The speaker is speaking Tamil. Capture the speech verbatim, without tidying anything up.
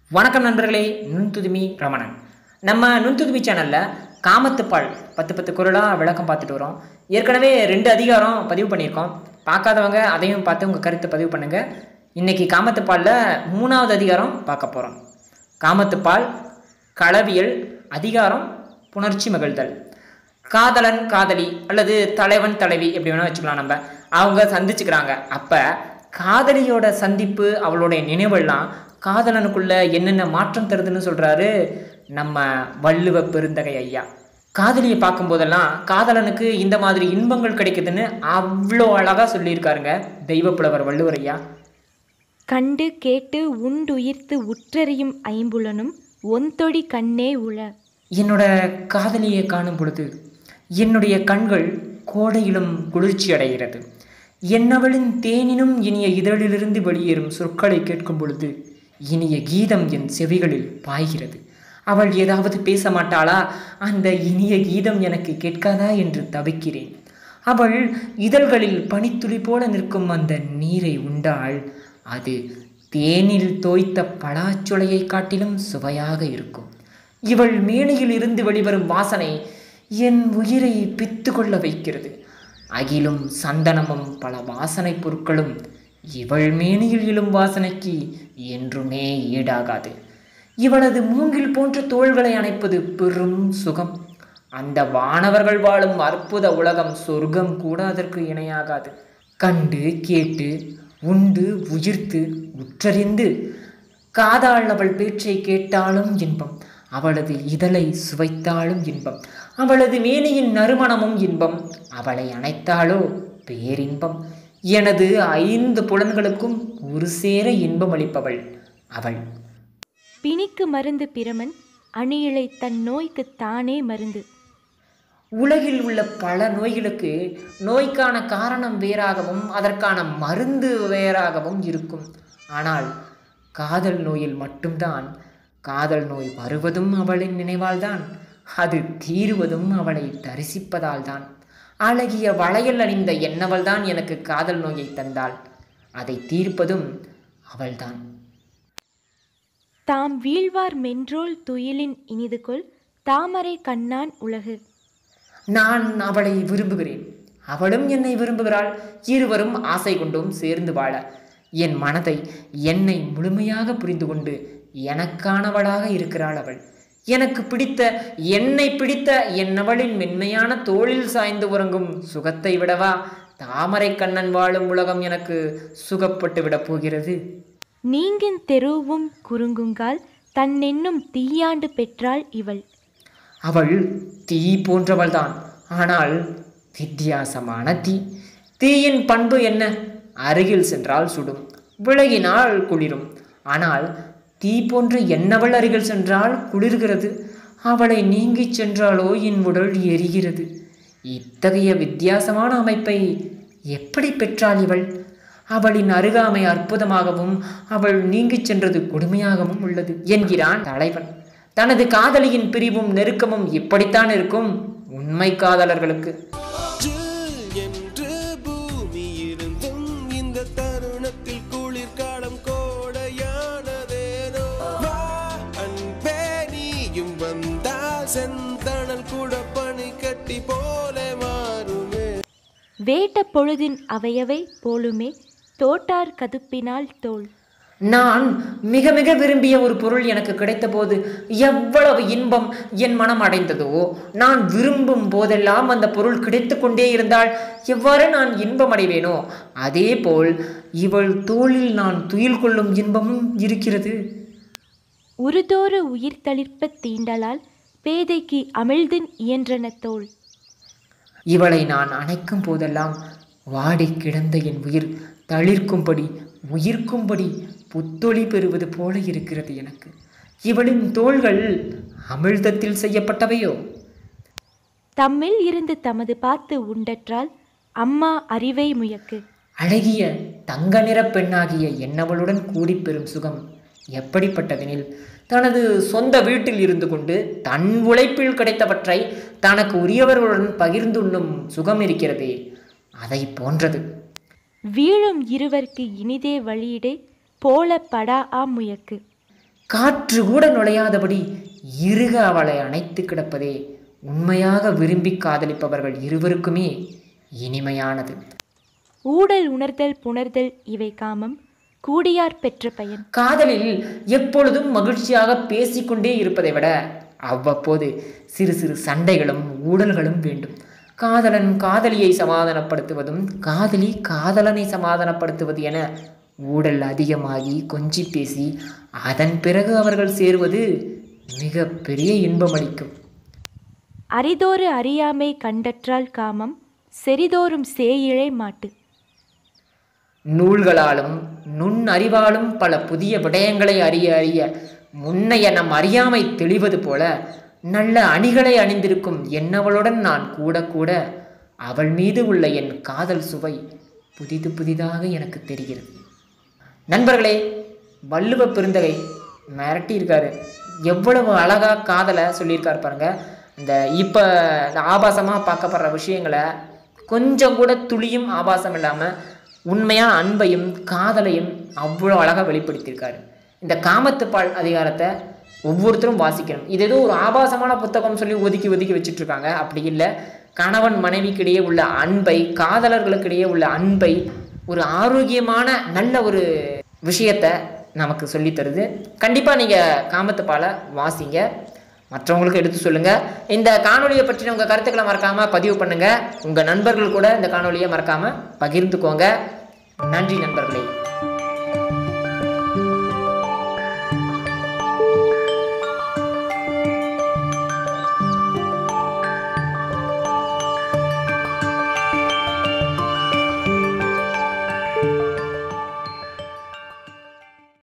வணக்கம் நண்பர்களே, நுண்துதுமி ரமணன். நம்ம நுண்துதுமி சேனலில் காமத்துப்பால் பத்து பத்து குறளாக விளக்கம் பார்த்துட்டு வரோம். ஏற்கனவே ரெண்டு அதிகாரம் பதிவு பண்ணியிருக்கோம். பார்க்காதவங்க அதையும் பார்த்து உங்கள் கருத்தை பதிவு பண்ணுங்கள். இன்றைக்கி காமத்துப்பாலில் மூணாவது அதிகாரம் பார்க்க போகிறோம். காமத்துப்பால் களவியல் அதிகாரம் புணர்ச்சி மகிழ்தல். காதலன் காதலி அல்லது தலைவன் தலைவி எப்படி வேணால் வச்சுக்கலாம். நம்ம அவங்க சந்திச்சுக்கிறாங்க. அப்போ காதலியோட சந்திப்பு, அவளுடைய நினைவெல்லாம் காதலனுக்குள்ள என்னென்ன மாற்றம் தருதுன்னு சொல்கிறாரு நம்ம வள்ளுவ பெருந்தகை ஐயா. காதலியை பார்க்கும்போதெல்லாம் காதலனுக்கு இந்த மாதிரி இன்பங்கள் கிடைக்குதுன்னு அவ்வளோ அழகாக சொல்லியிருக்காருங்க தெய்வப்புலவர் வள்ளுவர் ஐயா. கண்டு கேட்டு உண்டுயிர்த்து உற்றறியும் ஐம்புலனும் ஒந்தொடி கண்ணே உள. என்னோட காதலியை காணும் பொழுது என்னுடைய கண்கள் கோடையிலும் குளிர்ச்சி அடைகிறது. என்னவளின் தேனினும் இனிய இதழிலிருந்து வெளியேறும் சொற்களை கேட்கும் பொழுது இனிய கீதம் என் செவிகளில் பாய்கிறது. அவள் ஏதாவது பேச மாட்டாளா? அந்த இனிய கீதம் எனக்கு கேட்காதா என்று தவிக்கிறேன். அவள் இதழ்களில் பனித்துளி போல நிற்கும் அந்த நீரை உண்டால் அது தேனில் தோய்த்த பலாச்சுளையை காட்டிலும் சுவையாக இருக்கும். இவள் மேனியில் இருந்து வெளிவரும் வாசனை என் உயிரை பித்து கொள்ள வைக்கிறது. அகிலும் சந்தனமும் பல வாசனை பொருட்களும் இவள் மேனியில் இழும் வாசனைக்கு என்றுமே ஈடாகாது. இவளது மூங்கில் போன்ற தோள்களை அணைப்பது பெரும் சுகம். அந்த வானவர்கள் வாழும் அற்புத உலகம் சொர்க்கம் கூட அதற்கு இணையாகாது. கண்டு கேட்டு உண்டு உயிர்த்து உற்றறிந்து காதாள் அவள் பேச்சை கேட்டாலும் இன்பம், அவளது இதழை சுவைத்தாலும் இன்பம், அவளது மேனியின் நறுமணமும் இன்பம், அவளை அணைத்தாலோ பேரின்பம். எனது ஐந்து புலன்களுக்கும் ஒரு சேர இன்பம் அளிப்பவள் அவள். பிணிக்கு மருந்து பிரமன் அணியிலை தன் நோய்க்கு தானே மருந்து. உலகில் உள்ள பல நோய்களுக்கு நோய்க்கான காரணம் வேறாகவும் அதற்கான மருந்து வேறாகவும் இருக்கும். ஆனால் காதல் நோயில் மட்டும்தான் காதல் நோய் வருவதும் அவளின் நினைவால்தான், அது தீருவதும் அவளை தரிசிப்பதால் தான். அழகிய வளையல் அணிந்த என்னவள் தான் எனக்கு காதல் நோயை தந்தாள், அதை தீர்ப்பதும் அவள்தான். தாம் வீழ்வார் மென்றோல் துயிலின் இனிதுகொள் தாமரை கண்ணான் உலகு. நான் அவளை விரும்புகிறேன், அவளும் என்னை விரும்புகிறாள். இருவரும் ஆசை கொண்டும் சேர்ந்து வாழ என் மனதை என்னை முழுமையாக புரிந்து கொண்டு எனக்கானவளாக இருக்கிறாள் அவள். எனக்கு பிடித்த என்னை பிடித்த என்னவளின் மென்மையான தோளில் சாய்ந்து உறங்கும் சுகத்தை விடவா தாமரை கண்ணன் வாழும் உலகம் எனக்கு சுகப்பட்டு விடப் போகிறது. நீங்கின் தெருவும் குறுங்குங்கால் தன்னென்னும் தீயாண்டு பெற்றாள் இவள். அவள் தீ போன்றவள்தான், ஆனால் வித்தியாசமான தீ. தீயின் பண்பு என்ன? அருகில் சென்றால் சுடும், விலகினால் குளிரும். ஆனால் தீ போன்ற என்னவள் அருகில் சென்றால் குளிர்கிறது, அவளை நீங்கி சென்றாலோ என் உடல் எரிகிறது. இத்தகைய வித்தியாசமான அமைப்பை எப்படி பெற்றாள் இவள்? அவளின் அருகாமை அற்புதமாகவும் அவள் நீங்கி சென்றது கொடுமையாகவும் உள்ளது என்கிறான் தலைவன். தனது காதலியின் பிரிவும் நெருக்கமும் இப்படித்தான் இருக்கும் உண்மை காதலர்களுக்கு. வேட்ட பொழுதின் அவையவை போலுமே தோட்டார் கதுப்பினால் தோல். நான் மிக மிக விரும்பிய ஒரு பொருள் எனக்கு கிடைத்த போது எவ்வளவு இன்பம் என் மனம் அடைந்ததோ, நான் விரும்பும் போதெல்லாம் அந்த பொருள் கிடைத்து கொண்டே இருந்தால் எவ்வாறு நான் இன்பம் அடைவேனோ அதே போல் இவள் தோளில் நான் துயில் கொள்ளும் இன்பமும் இருக்கிறது. உருதோறு உயிர் தளிர்ப்ப தீண்டலால் பேதைக்கு அமிழ்தின் இயன்றன தோல். இவளை நான் அணைக்கும் போதெல்லாம் வாடி கிடந்த என் உயிர் தளிர்க்கும்படி உயிர்க்கும்படி புத்தொளி பெறுவது போல இருக்கிறது எனக்கு. இவளின் தோள்கள் அமிழ்தத்தில் செய்யப்பட்டவையோ? தம்மில் இருந்து தமது பார்த்து உண்டற்றால் அம்மா அறிவை முயக்கு. அழகிய தங்க நிற பெண்ணாகிய என்னவளுடன் கூடி பெறும் சுகம் எப்படிப்பட்டதெனில், தனது சொந்த வீட்டில் இருந்து கொண்டு தன் உழைப்பில் கிடைத்தவற்றை தனக்கு உரியவர்களுடன் பகிர்ந்துண்ணும் சுகம் இருக்கிறதே, அதை போன்றது. வீழும் இருவர்க்கு இனிதே வழியிடே போல படா ஆ முயக்கு. காற்று கூட நுழையாதபடி இறுக அவளை அணைத்து கிடப்பதே உண்மையாக விரும்பி காதலிப்பவர்கள் இருவருக்குமே இனிமையானது. ஊடல் உணர்தல் புணர்தல் இவை காமம் கூடியார் பெற்ற பயன். காதலில் எப்பொழுதும் மகிழ்ச்சியாக பேசிக்கொண்டே இருப்பதை விட அவ்வப்போது சிறு சிறு சண்டைகளும் ஊடல்களும் வேண்டும். காதலன் காதலியை சமாதானப்படுத்துவதும் காதலி காதலனை சமாதானப்படுத்துவது என ஊடல் அதிகமாகி கொஞ்சி பேசி அதன் பிறகு அவர்கள் சேருவது மிக பெரிய இன்பம் அளிக்கும். அரிதோறு அறியாமை கண்டற்றால் காமம் செறிதோறும் சேயிழை மாட்டு. நூல்களாலும் நுண் அறிவாலும் பல புதிய விடயங்களை அறிய அறிய முன்னைய நம் அறியாமை தெளிவது போல நல்ல அணிகளை அணிந்திருக்கும் என்னவளுடன் நான் கூட கூட அவள் மீது உள்ள என் காதல் சுவை புதிது புதிதாக எனக்கு தெரிகிறது. நண்பர்களே, வள்ளுவ பெருந்தகை மிரட்டி இருக்காரு. எவ்வளவு அழகா காதலை சொல்லியிருக்காரு பாருங்க. இந்த இப்போ இந்த ஆபாசமாக பார்க்கப்படுற விஷயங்களை கொஞ்சம் கூட துளியும் ஆபாசம் இல்லாமல் உண்மையாக அன்பையும் காதலையும் அவ்வளோ அழகாக வெளிப்படுத்தியிருக்காரு. இந்த காமத்துப்பால் அதிகாரத்தை ஒவ்வொருத்தரும் வாசிக்கணும். இது ஏதோ ஒரு ஆபாசமான புத்தகம் சொல்லி ஒதுக்கி ஒதுக்கி வச்சுட்டு இருக்காங்க. அப்படி இல்லை. கணவன் மனைவிக்கிடையே உள்ள அன்பை, காதலர்களுக்கிடையே உள்ள அன்பை ஒரு ஆரோக்கியமான நல்ல ஒரு விஷயத்தை நமக்கு சொல்லி தருது. கண்டிப்பாக நீங்கள் காமத்துப்பாலை வாசிங்க, மற்றவங்களுக்கு எடுத்து சொல்லுங்கள். இந்த காணொலியை பற்றின உங்கள் கருத்துக்களை மறக்காமல் பதிவு பண்ணுங்கள். உங்கள் நண்பர்கள் கூட இந்த காணொலியை மறக்காமல் பகிர்ந்துக்கோங்க. நன்றி நண்பர்களே.